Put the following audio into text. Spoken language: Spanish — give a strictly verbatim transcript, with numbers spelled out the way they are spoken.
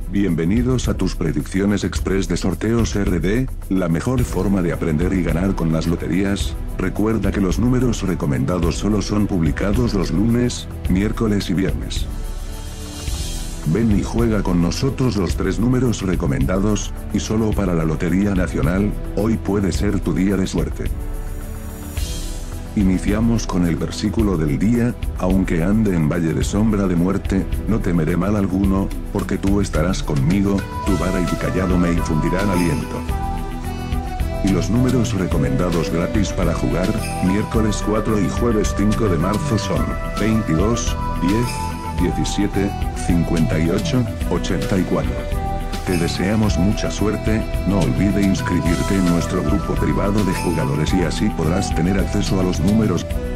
Bienvenidos a tus predicciones express de sorteos R D, la mejor forma de aprender y ganar con las loterías. Recuerda que los números recomendados solo son publicados los lunes, miércoles y viernes. Ven y juega con nosotros los tres números recomendados, y solo para la Lotería Nacional, hoy puede ser tu día de suerte. Iniciamos con el versículo del día: aunque ande en valle de sombra de muerte, no temeré mal alguno, porque tú estarás conmigo, tu vara y tu cayado me infundirán aliento. Y los números recomendados gratis para jugar, miércoles cuatro y jueves cinco de marzo son veintidós, diez, diecisiete, cincuenta y ocho, ochenta y cuatro. Te deseamos mucha suerte. No olvide inscribirte en nuestro grupo privado de jugadores y así podrás tener acceso a los números